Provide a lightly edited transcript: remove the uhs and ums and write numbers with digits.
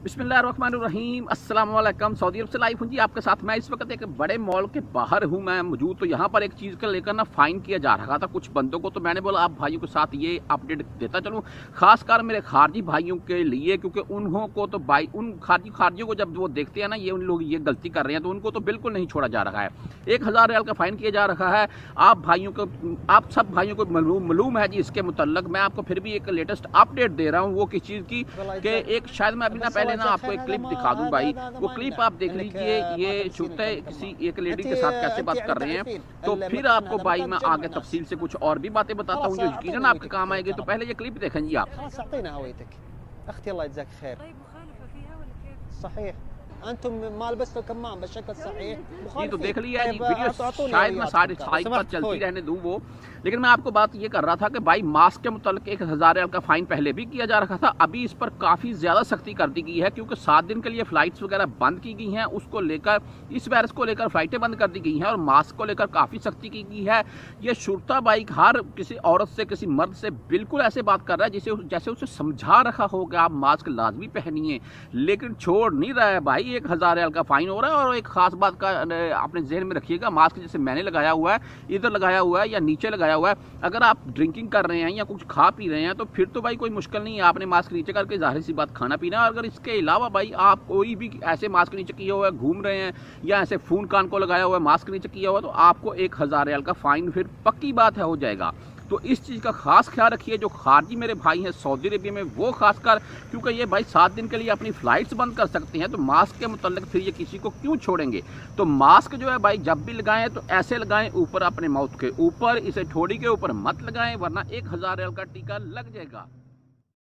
बिस्मिल्लाहिर्रहमानिर्रहीम अस्सलाम वालेकुम। सऊदी अरब से लाइव हूँ जी आपके साथ। मैं इस वक्त एक बड़े मॉल के बाहर हूँ मैं मौजूद। तो यहाँ पर एक चीज़ को लेकर ना फाइन किया जा रहा था कुछ बंदों को। तो मैंने बोला आप भाइयों के साथ ये अपडेट देता चलूँ, खासकर मेरे खारजी भाइयों के लिए, क्योंकि उन्हों को तो भाई उन खारजियों को जब वो देखते हैं ना ये उन लोग ये गलती कर रहे हैं तो उनको तो बिल्कुल नहीं छोड़ा जा रहा है। 1000 रियाल का फाइन किया जा रहा है। आप सब भाइयों को मालूम है जी इसके मुतल्लक। मैं आपको फिर भी एक लेटेस्ट अपडेट दे रहा हूँ वो किस चीज़ की कि एक शायद मैं अभी ना पहले ना आपको एक क्लिप दिखा दूं भाई। वो क्लिप आप देख लीजिए, ये छूते किसी एक लेडी के साथ कैसे बात कर रहे हैं। तो फिर आपको भाई मैं आगे तफसील से कुछ और भी बातें बताता हूँ जो यकीनन आपके काम आएगी। तो पहले ये क्लिप देखें जी आप। जी तो देख लिया जी वीडियो, शायद मैं सारी साइड पर चलती रहने दूं वो, लेकिन मैं आपको बात ये कर रहा था कि भाई मास्क के मुतालिक 1000 रियाल का फाइन पहले भी किया जा रहा था। अभी इस पर काफ़ी ज़्यादा सख्ती कर दी गई है क्योंकि 7 दिन के लिए फ़्लाइट्स वगैरह बंद की गई हैं। उसको लेकर इस वायरस को लेकर फ़्लाइटें बंद कर दी गई हैं और मास्क को लेकर काफ़ी सख्ती की गई है। ये शुरता भाई हर किसी औरत से किसी मर्द से बिल्कुल ऐसे बात कर रहा है जैसे उसे समझा रखा हो कि आप मास्क लाजमी पहनिए, लेकिन छोड़ नहीं रहा है भाई। 1000 रियाल का फाइन हो रहा है। और एक खास बात का अपने जहन में रखिएगा, मास्क जैसे मैंने लगाया हुआ है, इधर लगाया हुआ है या नीचे लगाया हुआ है, अगर आप ड्रिंकिंग कर रहे हैं या कुछ खा पी रहे हैं तो फिर तो भाई कोई मुश्किल नहीं है, आपने मास्क नीचे करके जाहिर सी बात खाना पीना है। अगर इसके अलावा भाई आप कोई भी ऐसे मास्क नीचे किया हुआ है घूम रहे हैं या ऐसे फोन कान को लगाया हुआ है मास्क नीचे किया हुआ है तो आपको 1000 रियाल का फाइन फिर पक्की बात है हो जाएगा। तो इस चीज़ का खास ख्याल रखिए। जो खारजी मेरे भाई हैं सऊदी अरेबिया में वो खासकर, क्योंकि ये भाई 7 दिन के लिए अपनी फ़्लाइट्स बंद कर सकते हैं तो मास्क के मुतल्लिक फिर ये किसी को क्यों छोड़ेंगे। तो मास्क जो है भाई जब भी लगाएं तो ऐसे लगाएं ऊपर, अपने माउथ के ऊपर, इसे ठोड़ी के ऊपर मत लगाएं वरना 1000 रियाल का टीका लग जाएगा।